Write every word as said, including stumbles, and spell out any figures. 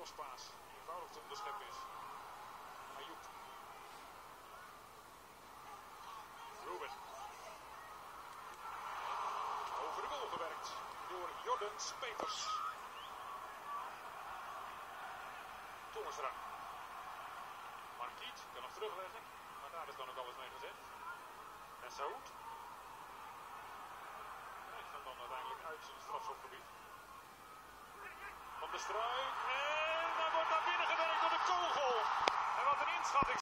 crosspaas die eenvoudig te onderscheppen is. Ayoub. Ruben. Over de goal gewerkt door Jordens Peters. Tongensra. Markiet kan nog terugleggen, maar daar is dan ook alles mee gezegd. En Saoud krijgt hem dan uiteindelijk uit zijn strafschopgebied. Van de Struik en dan wordt naar binnen gewerkt door de kogel. En wat een inschatting.